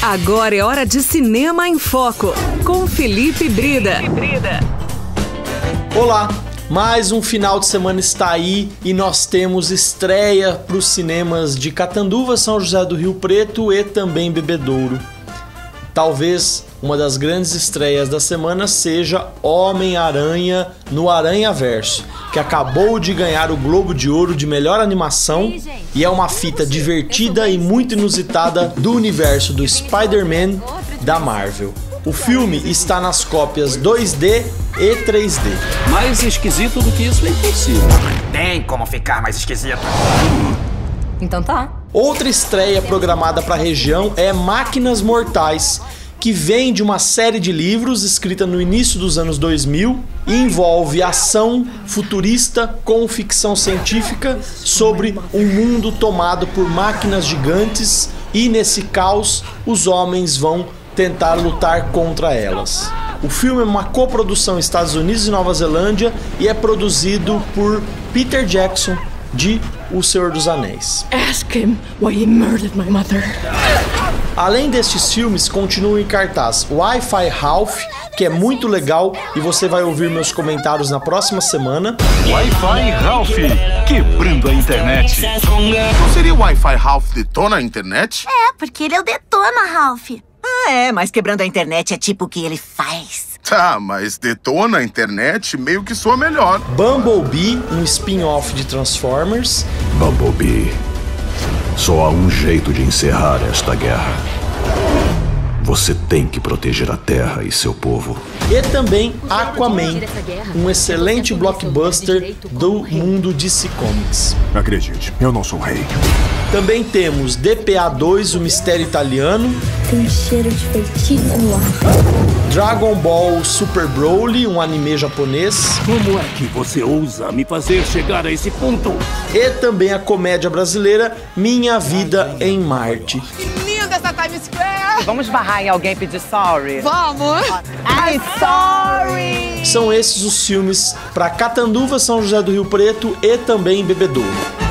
Agora é hora de Cinema em Foco, com Felipe Brida. Olá, mais um final de semana está aí e nós temos estreia para os cinemas de Catanduva, São José do Rio Preto e também Bebedouro. Talvez uma das grandes estreias da semana seja Homem-Aranha no Aranhaverso, que acabou de ganhar o Globo de Ouro de melhor animação e é uma fita divertida e muito inusitada do universo do Spider-Man da Marvel. O filme está nas cópias 2D e 3D. Mais esquisito do que isso é impossível. Tem como ficar mais esquisito. Então tá. Outra estreia programada para a região é Máquinas Mortais, que vem de uma série de livros escrita no início dos anos 2000 e envolve ação futurista com ficção científica sobre um mundo tomado por máquinas gigantes e nesse caos os homens vão tentar lutar contra elas. O filme é uma coprodução Estados Unidos e Nova Zelândia e é produzido por Peter Jackson de O Senhor dos Anéis. Ask him why he murdered my mother. Além destes filmes, continua em cartaz Wi-Fi Ralph, que é muito legal e você vai ouvir meus comentários na próxima semana. Wi-Fi Ralph, quebrando a internet. Não seria o Wi-Fi Ralph detona a internet? É, porque ele é o Detona, Ralph. Ah, é, mas quebrando a internet é tipo o que ele faz. Tá, mas detona a internet meio que soa melhor. Bumblebee, um spin-off de Transformers. Bumblebee, só há um jeito de encerrar esta guerra. Você tem que proteger a Terra e seu povo. E também Aquaman, um excelente blockbuster do mundo DC Comics. Acredite, eu não sou rei. Também temos DPA 2, o mistério italiano. Tem cheiro de feitiço no ar. Dragon Ball Super Broly, um anime japonês. Como é que você ousa me fazer chegar a esse ponto? E também a comédia brasileira Minha Vida em Marte. Linda essa Times Square! Vamos barrar em alguém pedir sorry? Vamos! I'm sorry! São esses os filmes para Catanduva, São José do Rio Preto e também Bebedouro.